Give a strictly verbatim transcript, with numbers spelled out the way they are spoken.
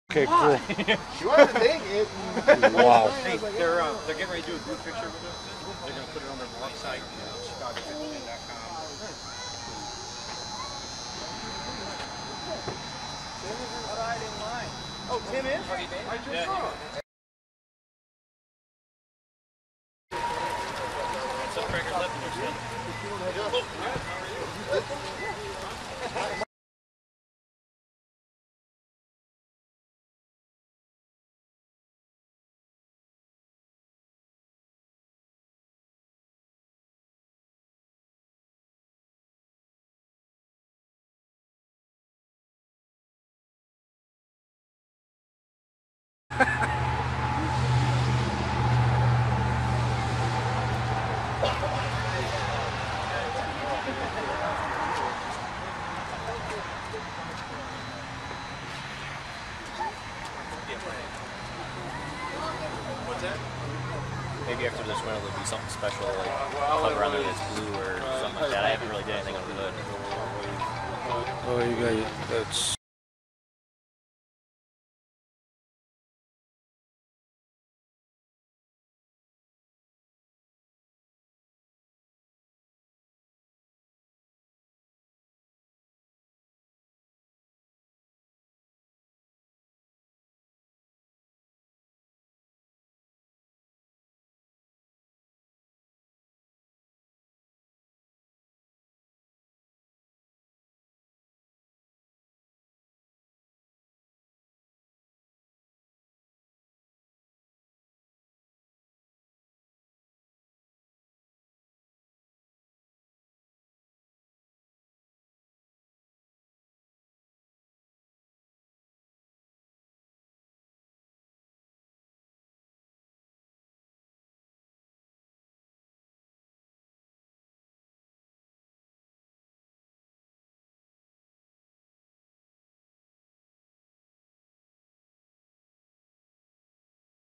Okay, cool. She wanted to take it. Wow. Hey, they're, uh, they're getting ready to do a group picture with us. They're going to put it on their website, Chicago fifty dot com. Tim isn't right in line. Oh, Tim is? I just Yeah, saw. Some crackers left in their stuff. What's that? Maybe after this winter there'll be something special, like cover on there that's blue or something like that. I haven't really done anything on the hood. Oh, you got it. That's